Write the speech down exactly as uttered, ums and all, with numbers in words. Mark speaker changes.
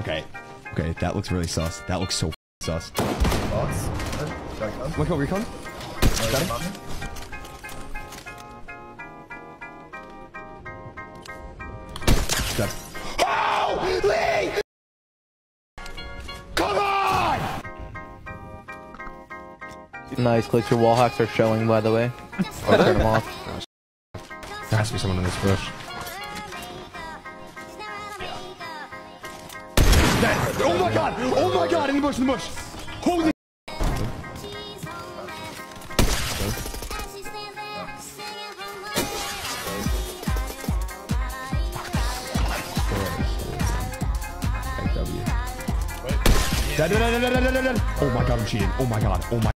Speaker 1: Okay. Okay, that looks really sus. That looks so sus.
Speaker 2: Box.
Speaker 1: Look over recon. Got it. Got it. Holy! Come on!
Speaker 3: Nice, Clix. Your wall hacks are showing, by the way. I'll turn them off.
Speaker 4: There has to be someone in this bush.
Speaker 1: That, oh my god! Oh my god! In the bush, in the bush! Holy! Oh my god, I'm cheating. Oh my god. Oh my